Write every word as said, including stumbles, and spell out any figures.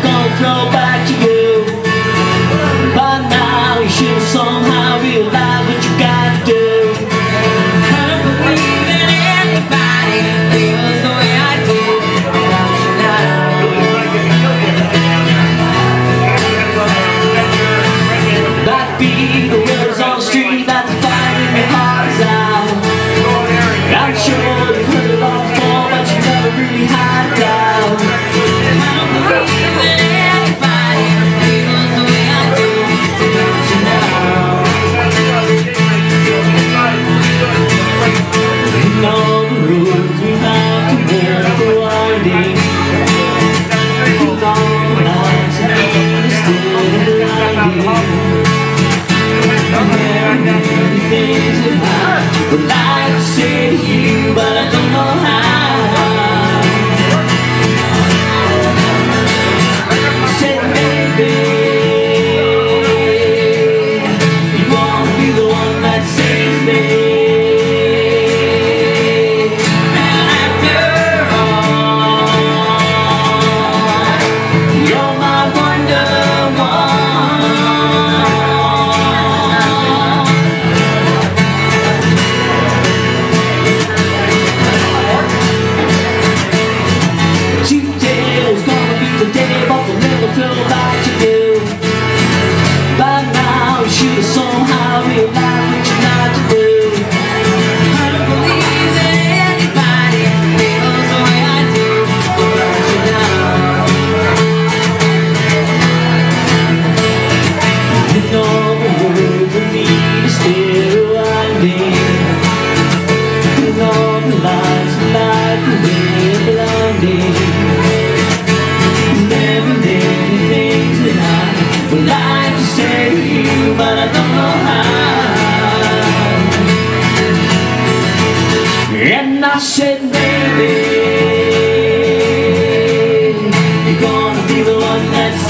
gonna throw back to you. By now you should somehow realize what you gotta do. I don't believe that anybody feels the way I do. Might be the words on the street that the fire in your heart is out. I'm sure you've heard it all before, but you never really had it down. I don't believe that anybody feels the way I do. You know the roads we have to walk are winding. You know the nights and the still blinding. There are many things that I would like to say to you, but I don't know how. Say maybe you wanna be the one that saves me. And after all, you're my Wonderwall. Somehow realize what you're not to do. I don't believe that anybody feels the way I do. But you know, you know the words I need to still winding. You know the lights of light the way blinding. There are many things that I would like to say to you, but I don't know how. And I said maybe you're gonna be the one that's